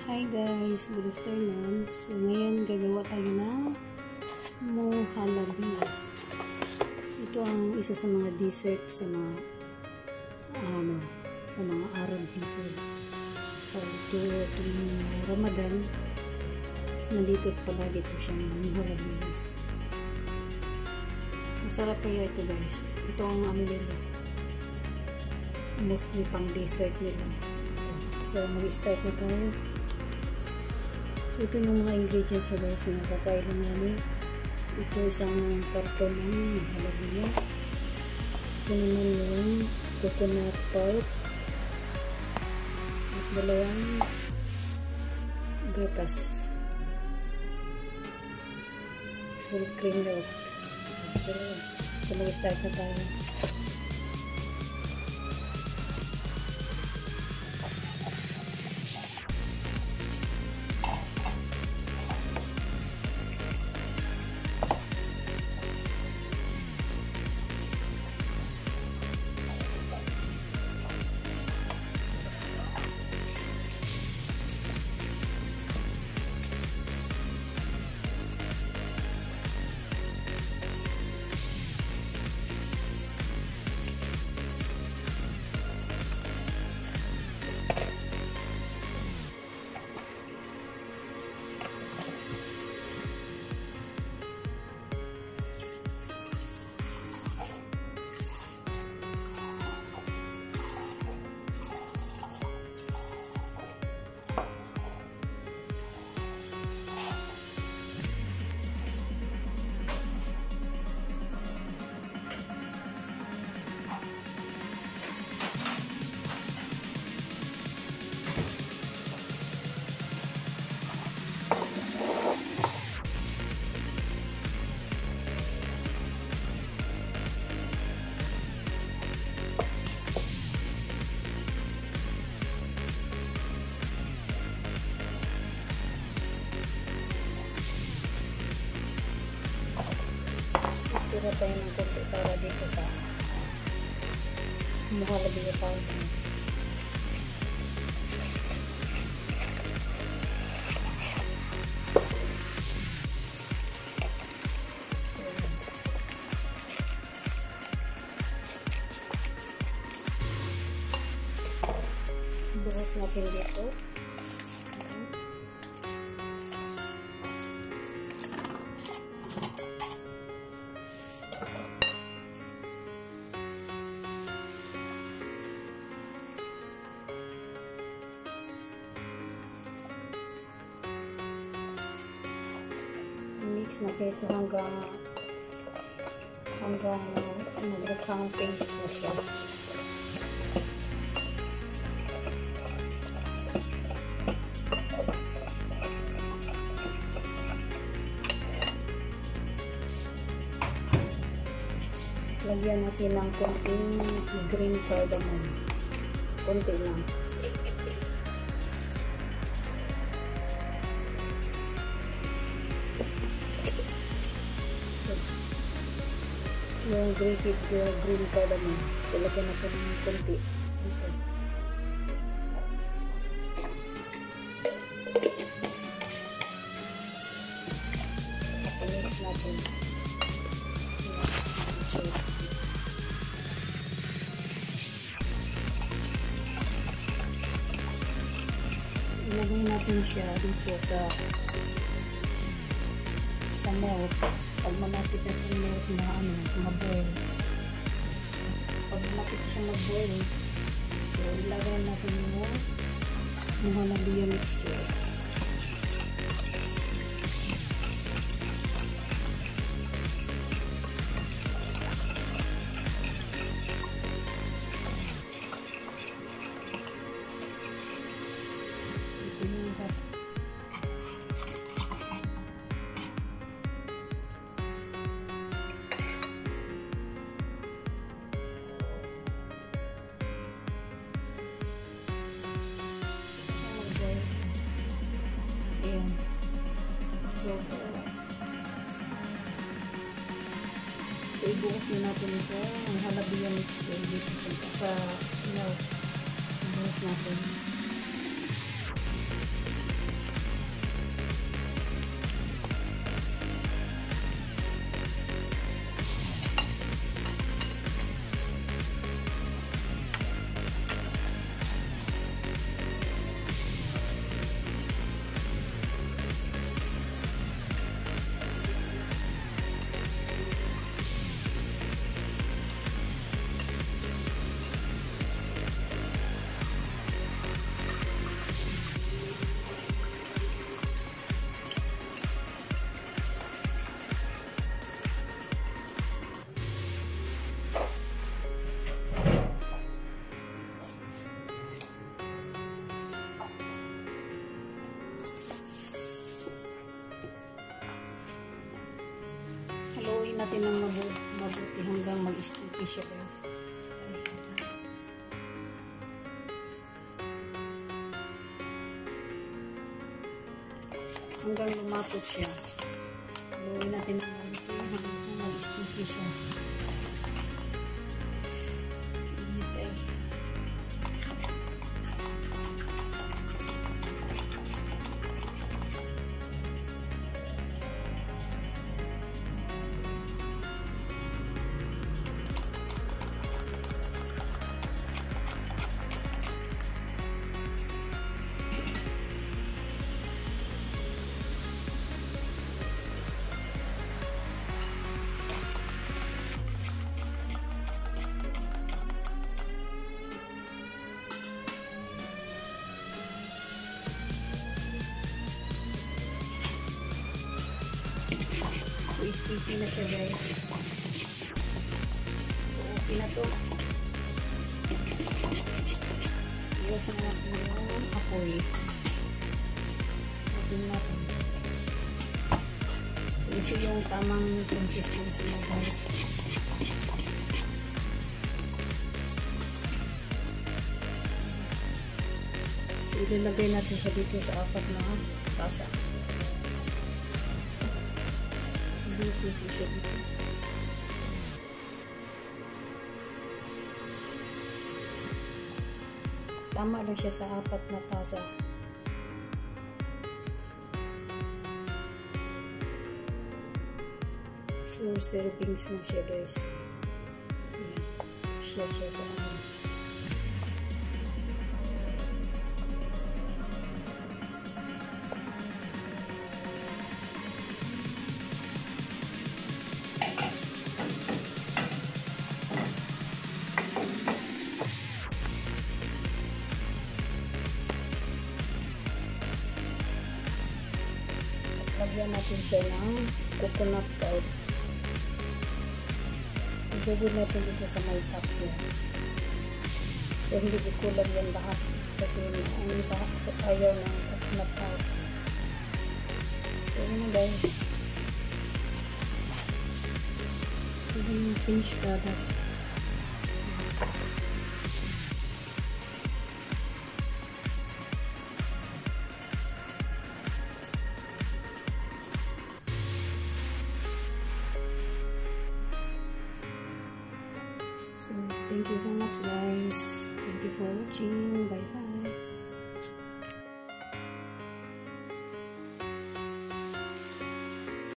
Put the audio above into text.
Hi guys, good afternoon. So ngayon gagawa tayo ng Mohallabia. Ito ang isa sa mga dessert sa mga Arab people. So tuwing Ramadan, nandito palagi ito siya, Mohallabia. Masarap kaya ito guys. Ito ang nila. Mostly pang dessert nila. So mag-start na tayo. Ito yung mga ingredients na guys na kakailanganin. Ito isang karton ng Mohallabia. Ito naman yung coconut pulp. At dalawang gatas. Full cream milk. So mag-start na tayo. Tira tayo ng konti para dito sa Mohallabia powder. Buhos natin dito. Mix na ito hanggang magkang paste na siya. Lagyan natin ng konting green cardamon. Konti lang. Yung grated green cardamom. Ilagyan natin ng konti dito. At mix natin. Ilagay natin siya dito sa milk. Pag malapit na yung milk na maboil. Pag malapit siya maboil, so ilagay natin yung Mohallabia mixture. Ito yung So, ibuhos na natin ito, ang Mohallabia mixture dito sa milk. Ibuhos natin. natin ng mabuti hanggang mag-sticky siya, guys. Hanggang lumapot siya. Haluin natin ng mabuti hanggang mag-sticky siya. Init ay. Sticky na siya, guys. So, okay na to. Iwas na natin yung apoy. Open natin. So, ito yung tamang consistency na, guys. So, ilalagay natin siya dito sa 4 na tasa. Tama lang siya sa 4 na tasa. Four servings na siya, guys. Ayan. Siya sa lagyan natin siya ng coconut pulp. Ibubod natin dito sa may top niya. So, hindi ikulang yan lahat kasi ang iba ayaw ng coconut pulp. So, yun na, guys. Ito yung finished product. So, thank you so much, guys. Thank you for watching. Bye bye.